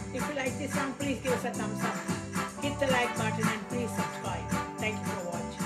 If you like this song, please give us a thumbs up. Hit the like button and please subscribe. Thank you for watching.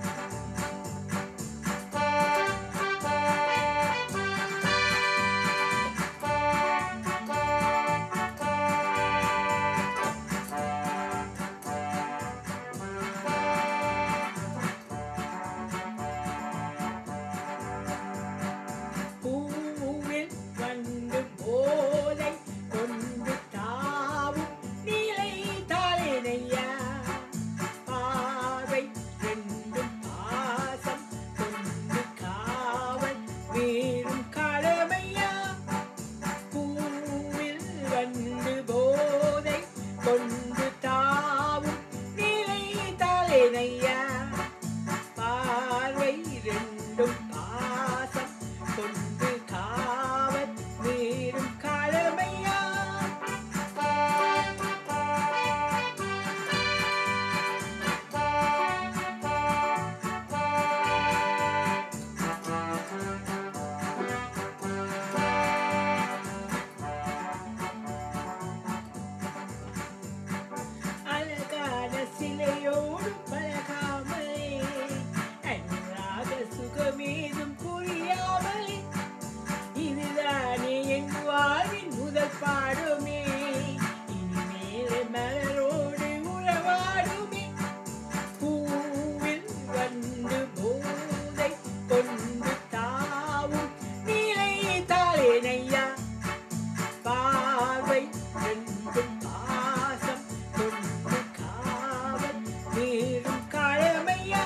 பாடுமே இனிமேல் மலரோடு உறவாடுமே பூவில் வந்து போதை கொண்டு தாவும் நீலை தாளேனையா பார்வை ரெண்டும் பாசம் கொண்டு காவல் மீறும் காலமையா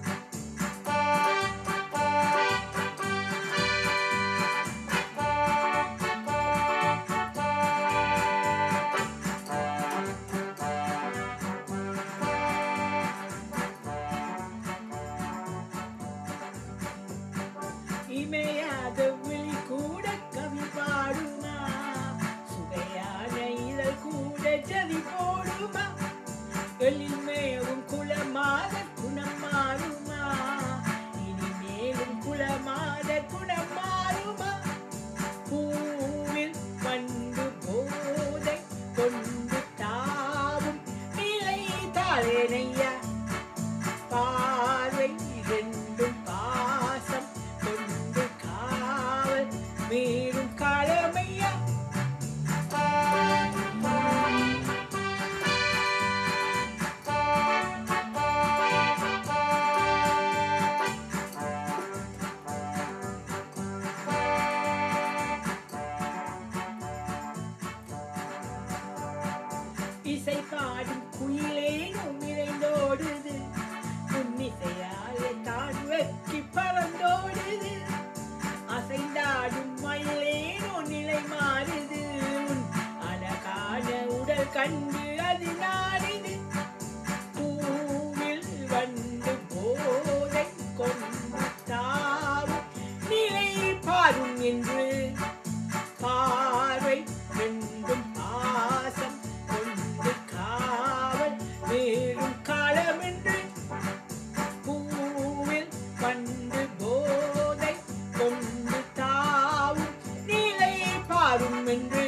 இமையாத விழி கூட கவி பாடுமா சுவையான இதழ் கூட ஜதி போடுமா எளிமேவும் குலமாத குணம் மாறுமா இனிமேலும் குலமாத குணம் மாறுமா பூவில் வந்து போதை கொண்டு தாவும் நிலை தாளேனையா பார்வை ரெண்டும் பாசம் மீறும் காலமையா இசை பாடும் குயிலேனும் நிறைந்தோடுது புன்னிசையாலே தான் வெக்கி பறந்தோடுது அசைந்தாடும் மயிலேனோ நிலை மாறுது அழகான உடல் கண்டு அது நாடுது பூவில் வந்து போதை கொண்டு தாவும் நிலை பாரும் என்று பார்வை ரெண்டும் பாசம் கொண்டு காவல் வேறும் காலம் என்று பூவில் வந்து போதை கொண்டு தாவும் நிலை பாரும் என்று